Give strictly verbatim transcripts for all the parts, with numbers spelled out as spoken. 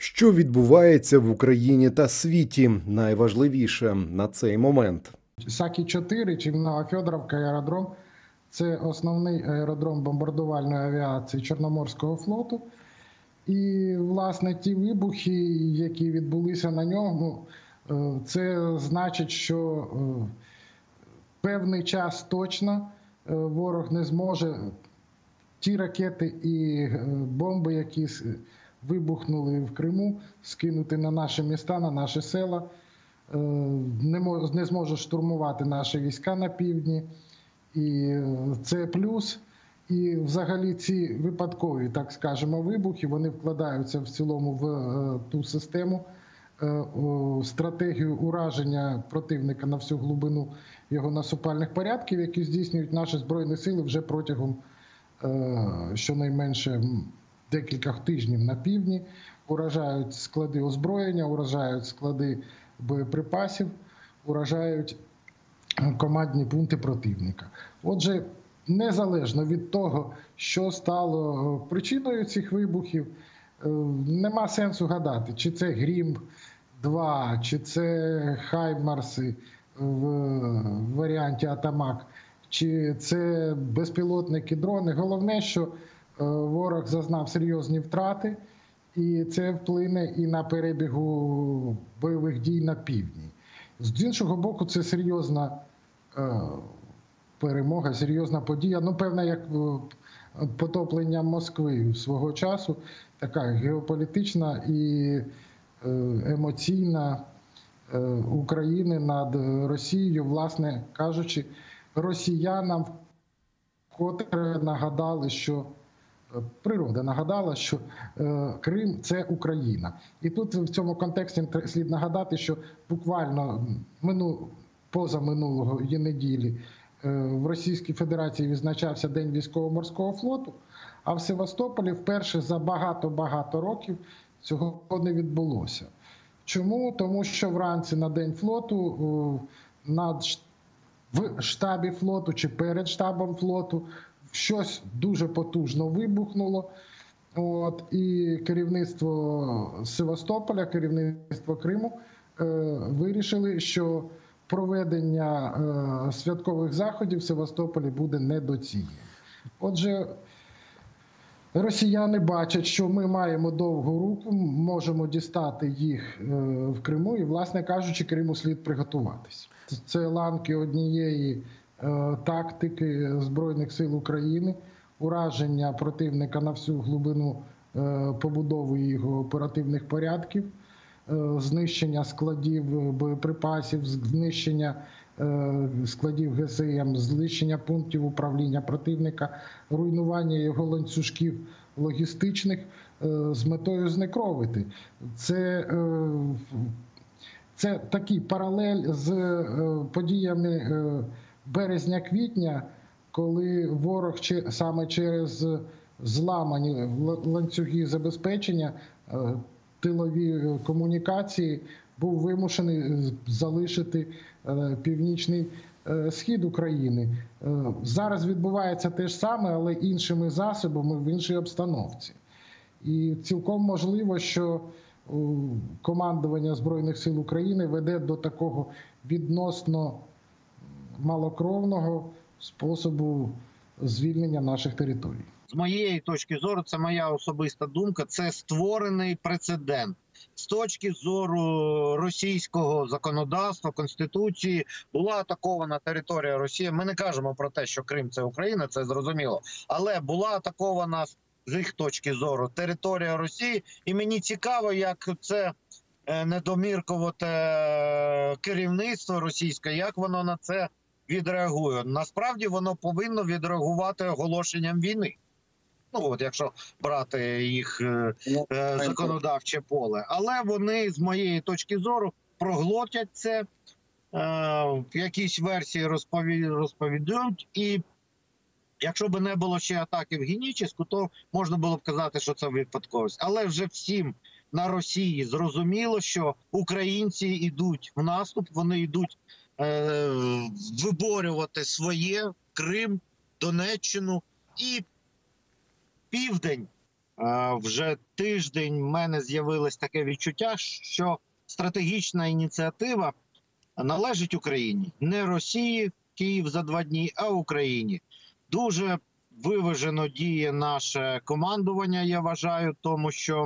Що відбувається в Україні та світі? Найважливіше на цей момент. Сакі чотири чи Новофьодоровка аеродром – це основний аеродром бомбардувальної авіації Чорноморського флоту. І, власне, ті вибухи, які відбулися на ньому, це значить, що певний час точно ворог не зможе ті ракети і бомби, які вибухнули в Криму, скинути на наші міста, на наші села, не зможе штурмувати наші війська на півдні. І це плюс. І взагалі ці випадкові, так скажемо, вибухи, вони вкладаються в цілому в ту систему, стратегію ураження противника на всю глибину його наступальних порядків, які здійснюють наші Збройні Сили вже протягом щонайменше декількох тижнів на півдні. Уражають склади озброєння, уражають склади боєприпасів, уражають командні пункти противника. Отже, незалежно від того, що стало причиною цих вибухів, нема сенсу гадати, чи це Грім два, чи це Хаймарси в варіанті Атамак, чи це безпілотники, дрони. Головне, що ворог зазнав серйозні втрати, і це вплине і на перебігу бойових дій на півдні. З іншого боку, це серйозна перемога, серйозна подія. Ну, певно, як потоплення Москви свого часу, така геополітична і емоційна України над Росією, власне кажучи, росіянам вкотре нагадали, що природа нагадала, що Крим – це Україна. І тут в цьому контексті слід нагадати, що буквально мину, позаминулої неділі в Російській Федерації відзначався День військово-морського флоту, а в Севастополі вперше за багато-багато років цього не відбулося. Чому? Тому що вранці на День флоту над, в штабі флоту чи перед штабом флоту щось дуже потужно вибухнуло. От, і керівництво Севастополя, керівництво Криму е, вирішили, що проведення е, святкових заходів в Севастополі буде недоцільним. Отже, росіяни бачать, що ми маємо довгу руку, можемо дістати їх е, в Криму і, власне кажучи, Криму слід приготуватись. Це ланки однієї е, тактики Збройних сил України, ураження противника на всю глибину е, побудови його оперативних порядків, знищення складів боєприпасів, знищення складів ге ес ем, знищення пунктів управління противника, руйнування його ланцюжків логістичних з метою знекровити. Це, це такий паралель з подіями березня-квітня, коли ворог саме через зламані ланцюги забезпечення тилові комунікації був вимушений залишити північний схід України. Зараз відбувається те ж саме, але іншими засобами, в іншій обстановці. І цілком можливо, що командування Збройних сил України веде до такого відносно малокровного способу звільнення наших територій. З моєї точки зору, це моя особиста думка, це створений прецедент. З точки зору російського законодавства, Конституції, була атакована територія Росії. Ми не кажемо про те, що Крим – це Україна, це зрозуміло. Але була атакована, з їх точки зору, територія Росії. І мені цікаво, як це недомірковате керівництво російське, як воно на це відреагує. Насправді воно повинно відреагувати оголошенням війни. Ну, от якщо брати їх е, е, законодавче поле. Але вони, з моєї точки зору, проглотять це, е, в якійсь версії розпові... розповідають. І якщо б не було ще атаки в Генічеську, то можна було б казати, що це випадковість. Але вже всім на Росії зрозуміло, що українці йдуть в наступ, вони йдуть е, виборювати своє, Крим, Донеччину і Південь вже тиждень в мене з'явилось таке відчуття, що стратегічна ініціатива належить Україні. Не Росії, Київ за два дні, а Україні. Дуже виважено діє наше командування, я вважаю, тому що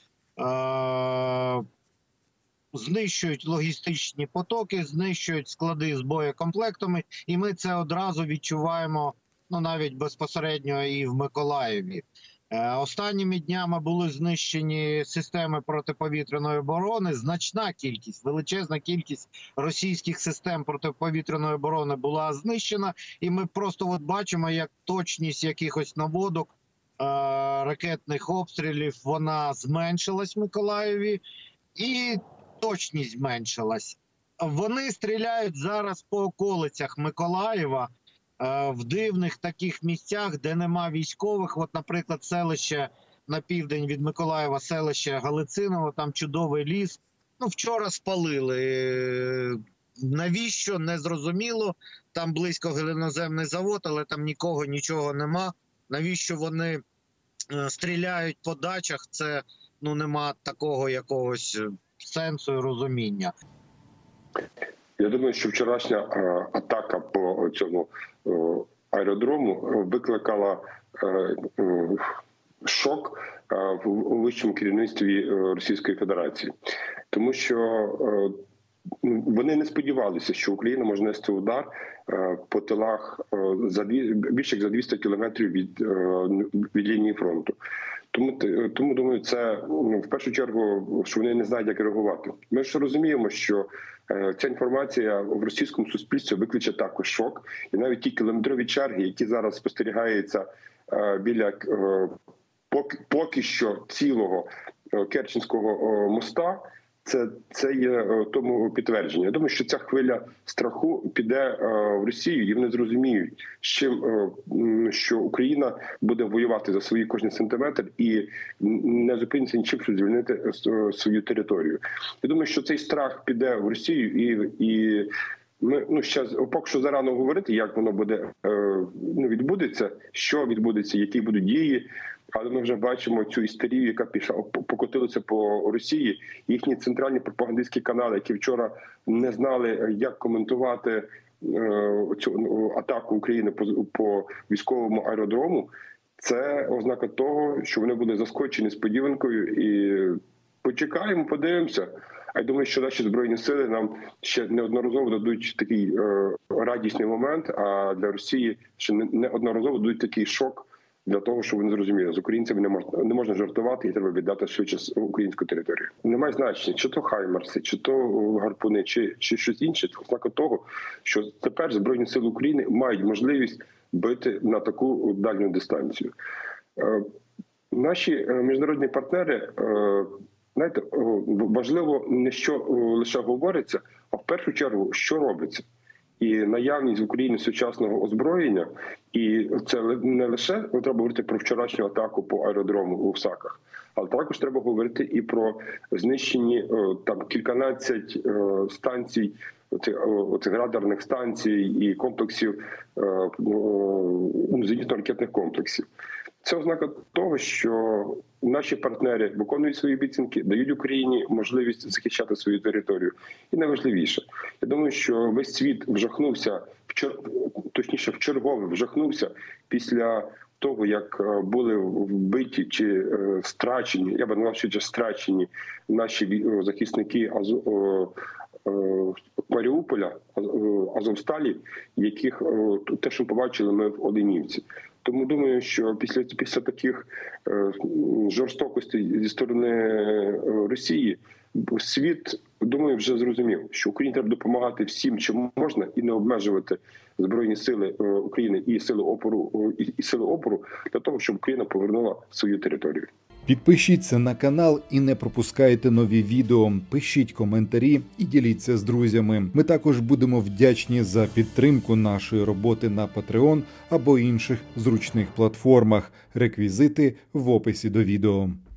е- знищують логістичні потоки, знищують склади з боєкомплектами, і ми це одразу відчуваємо, ну, навіть безпосередньо і в Миколаєві. Е, останніми днями були знищені системи протиповітряної оборони. Значна кількість, величезна кількість російських систем протиповітряної оборони була знищена. І ми просто от бачимо, як точність якихось наводок, е, ракетних обстрілів, вона зменшилась в Миколаєві. І точність зменшилась. Вони стріляють зараз по околицях Миколаєва, в дивних таких місцях, де нема військових. От, наприклад, селище на південь від Миколаєва, селище Галициново, там чудовий ліс. Ну, вчора спалили. Навіщо? Незрозуміло. Там близько глиноземний завод, але там нікого, нічого нема. Навіщо вони стріляють по дачах? Це, ну, нема такого якогось сенсу і розуміння. Я думаю, що вчорашня е, атака по цьому е, аеродрому викликала е, е, шок е, в вищому керівництві е, Російської Федерації. Тому що е, вони не сподівалися, що Україна може нести удар е, по тилах е, за дві, більше як за двісті кілометрів від, е, від лінії фронту. Тому, тому думаю, це, ну, в першу чергу, що вони не знають, як реагувати. Ми ж розуміємо, що е, ця інформація в російському суспільстві викличе також шок. І навіть ті кілометрові черги, які зараз спостерігаються е, біля е, поки, поки що цілого е, Керченського е, моста, Це, це є тому підтвердження. Я думаю, що ця хвиля страху піде в Росію, і вони зрозуміють, що Україна буде воювати за свій кожен сантиметр і не зупиниться нічим, щоб звільнити свою територію. Я думаю, що цей страх піде в Росію, і, і ми, ну, ще поки що зарано говорити, як воно буде, ну, відбудеться, що відбудеться, які будуть дії. Але ми вже бачимо цю істерію, яка пішла, покотилася по Росії. Їхні центральні пропагандистські канали, які вчора не знали, як коментувати е, цю атаку України по, по військовому аеродрому, це ознака того, що вони були заскочені несподіванкою. І почекаємо, подивимося. А я думаю, що наші Збройні сили нам ще неодноразово дадуть такий е, радісний момент, а для Росії ще неодноразово дадуть такий шок, для того, щоб вони зрозуміли, з українцями не можна, не можна жартувати і треба віддати швидше українську територію. Немає значення, чи то хаймарси, чи то гарпуни, чи, чи щось інше. Це ознака того, що тепер Збройні сили України мають можливість бити на таку дальню дистанцію. Е, наші міжнародні партнери, е, знаєте, важливо не що лише говориться, а в першу чергу, що робиться. І наявність в Україні сучасного озброєння, і це не лише треба говорити про вчорашню атаку по аеродрому у Саках, але також треба говорити і про знищені там кільканадцять станцій, оцих радарних станцій і комплексів, зенітно-ракетних комплексів. Це ознака того, що наші партнери виконують свої обіцянки, дають Україні можливість захищати свою територію. І найважливіше, я думаю, що весь світ вжахнувся, точніше, вчергове вжахнувся після того, як були вбиті чи страчені, я б назвав, що страчені наші захисники Маріуполя, Азовсталі, яких те, що побачили ми в Оленівці. Тому думаю, що після, після таких е, жорстокостей зі сторони Росії світ, думаю, вже зрозумів, що Україні треба допомагати всім, чим можна, і не обмежувати Збройні сили України і сили опору, і, і сили опору для того, щоб Україна повернула свою територію. Підпишіться на канал і не пропускайте нові відео. Пишіть коментарі і діліться з друзями. Ми також будемо вдячні за підтримку нашої роботи на Patreon або інших зручних платформах. Реквізити в описі до відео.